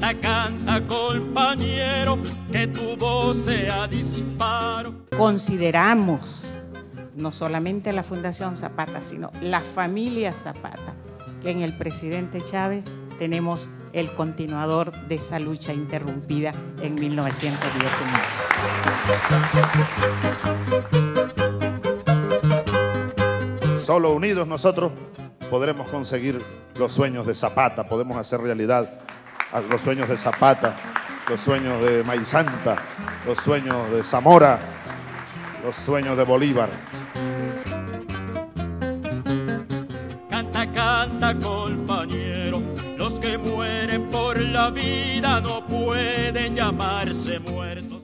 Canta, canta, compañero, que tu voz sea disparo. Consideramos, no solamente la Fundación Zapata, sino la familia Zapata, que en el presidente Chávez tenemos el continuador de esa lucha interrumpida en 1919. Solo unidos nosotros podremos conseguir los sueños de Zapata, podemos hacer realidad los sueños de Zapata, los sueños de Maizanta, los sueños de Zamora, los sueños de Bolívar. Canta, canta, compañero, los que mueren por la vida no pueden llamarse muertos.